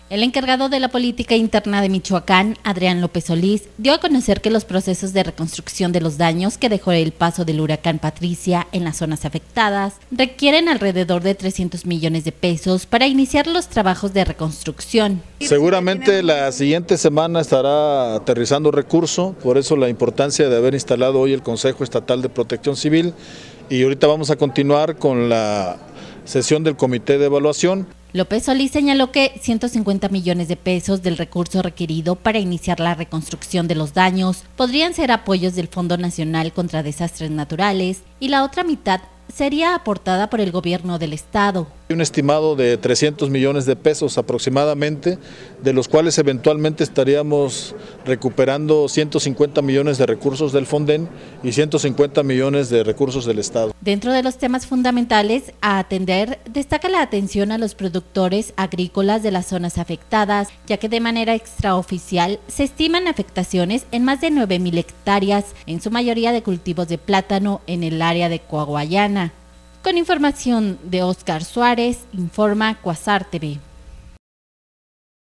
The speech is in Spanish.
El encargado de la política interna de Michoacán, Adrián López Solís, dio a conocer que los procesos de reconstrucción de los daños que dejó el paso del huracán Patricia en las zonas afectadas requieren alrededor de 300 millones de pesos para iniciar los trabajos de reconstrucción. Seguramente la siguiente semana estará aterrizando recurso, por eso la importancia de haber instalado hoy el Consejo Estatal de Protección Civil, y ahorita vamos a continuar con la sesión del Comité de Evaluación. López Solís señaló que 150 millones de pesos del recurso requerido para iniciar la reconstrucción de los daños podrían ser apoyos del Fondo Nacional contra Desastres Naturales y la otra mitad sería aportada por el gobierno del estado. Hay un estimado de 300 millones de pesos aproximadamente, de los cuales eventualmente estaríamos recuperando 150 millones de recursos del Fonden y 150 millones de recursos del estado. Dentro de los temas fundamentales a atender, destaca la atención a los productores agrícolas de las zonas afectadas, ya que de manera extraoficial se estiman afectaciones en más de 9,000 hectáreas, en su mayoría de cultivos de plátano en el área de Coahuayana. Con información de Óscar Suárez, informa Cuasar TV.